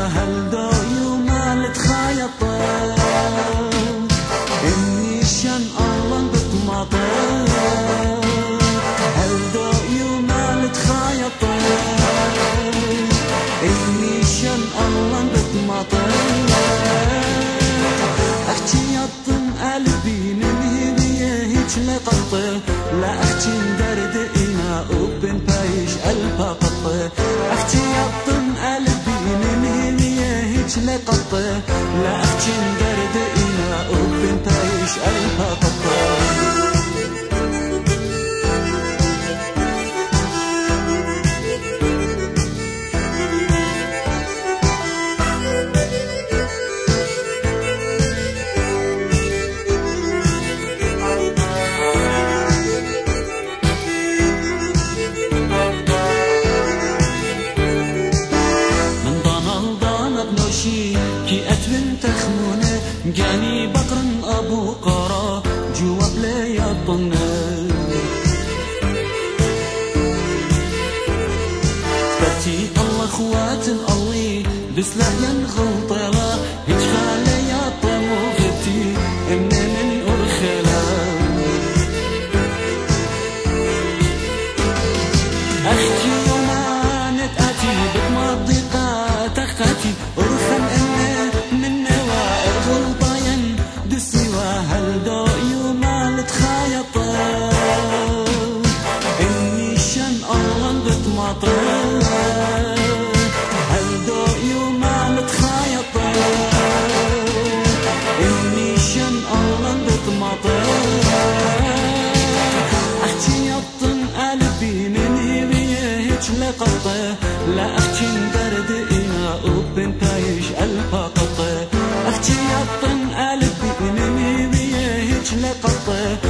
هل دايو ما تخيطه إني شان الله بتماطر هل دايو ما تخيطه إني شان الله بتماطر أختي يطم قلبي من هديه هيج لقطه لا أختي درد إنا أبن بايش قلبها قطه أختي يطم قلبي من هديه هيج لقطه لا أختي درد إنا أبن بايش قلبها قطه كي أتمن تخمونه جاني بقر أبو قرا جواب لي الضنة فتي الله خوات الله بسلا ينغلطلا هيج خالي يا طموغتي من أرخلا أختي يومانت أتي بتمضي تختي أرخم من نواء غلطين دسوا هل دايو ما تخيطه إني شان الله بتماطر هل دايو ما تخيطه إني شان الله بتماطر أختي يطن قلبي من هبيه هيج لقطه لا أختي درد إنا أبن بايش قلبها قطه أختي يطن قلبي من هبيه هيج لقطه